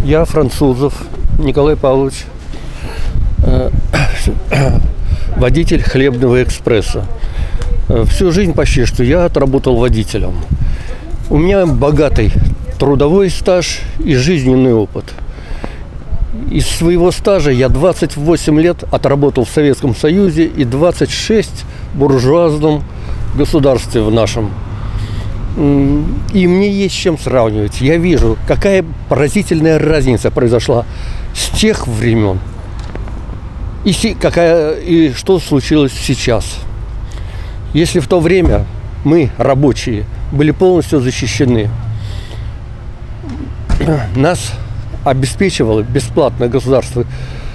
Я Французов Николай Павлович, водитель хлебного экспресса. Всю жизнь почти что я отработал водителем. У меня богатый трудовой стаж и жизненный опыт. Из своего стажа я 28 лет отработал в Советском Союзе и 26 в буржуазном государстве в нашем. И мне есть с чем сравнивать. Я вижу, какая поразительная разница произошла с тех времен и что случилось сейчас. Если в то время мы, рабочие, были полностью защищены, нас обеспечивало бесплатно государство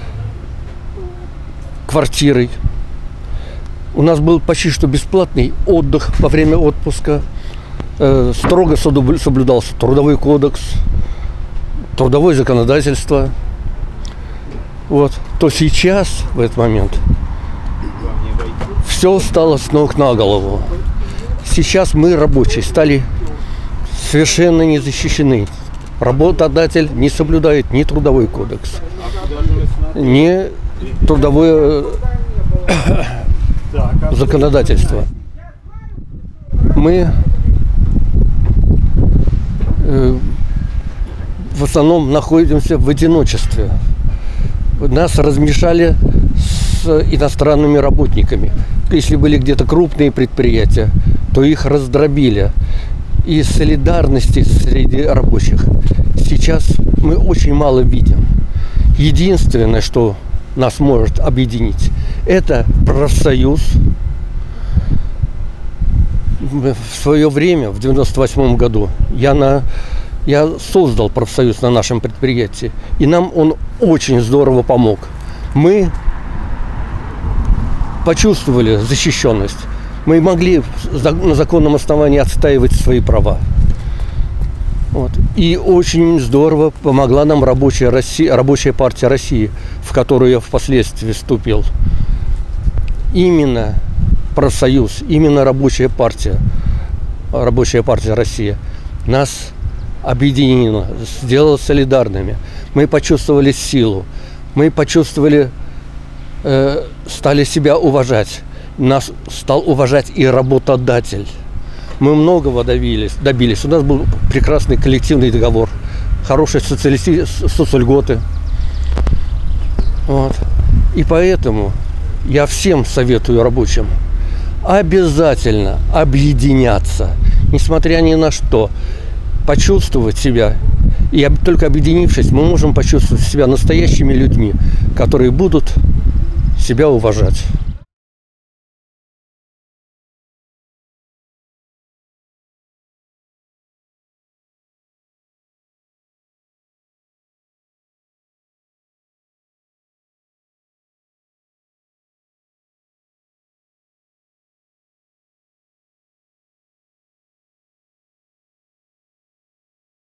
квартирой. У нас был почти что бесплатный отдых во время отпуска. Строго соблюдался трудовой кодекс, трудовое законодательство. Вот. То сейчас, в этот момент, все стало с ног на голову. Сейчас мы, рабочие, стали совершенно не защищены. Работодатель не соблюдает ни трудовой кодекс, ни трудовое законодательство. Мы в основном находимся в одиночестве. Нас размешали с иностранными работниками. Если были где-то крупные предприятия, то их раздробили. И солидарности среди рабочих сейчас мы очень мало видим. Единственное, что нас может объединить, это профсоюз. В свое время, в 98 году, я создал профсоюз на нашем предприятии, и нам он очень здорово помог. Мы почувствовали защищенность. Мы могли на законном основании отстаивать свои права. Вот. И очень здорово помогла нам Рабочая партия России, в которую я впоследствии вступил. Именно профсоюз, именно Рабочая партия России нас объединила, сделала солидарными. Мы почувствовали силу, мы почувствовали, стали себя уважать. Нас стал уважать и работодатель. Мы многого добились. У нас был прекрасный коллективный договор, хорошие соцльготы. Вот. И поэтому я всем советую рабочим обязательно объединяться, несмотря ни на что, почувствовать себя. И только объединившись, мы можем почувствовать себя настоящими людьми, которые будут себя уважать.